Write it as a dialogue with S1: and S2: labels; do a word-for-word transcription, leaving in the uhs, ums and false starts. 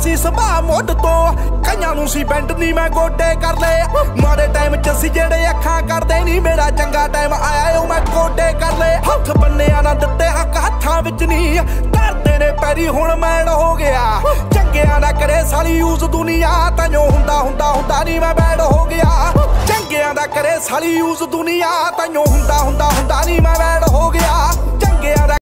S1: सी सुभा मुੱਢ ਤੋਂ ਕਈਆਂ ਨੂੰ ਸੀ ਬੈਂਡ ਨੀ मैं गोडे कर ले माड़े टाइम च सी जेड़े अखां करदे नी मेरा चंगा टाइम आया ओ मैं गोडे कर ले हथ बन्निया ना दित्ते हक हत्थां विच नी धरदे ने पैरी हुण मैन हो गया चंगिया ना करे साली यूज दुनिया ताइयों हुंदा हुंदा हुंदा नी मैं बैड हो गया चंगिया दा करे साली यूज दुनिया ताइयों हुंदा हुंदा हुंदा नी मैं बैड हो गया चंगिया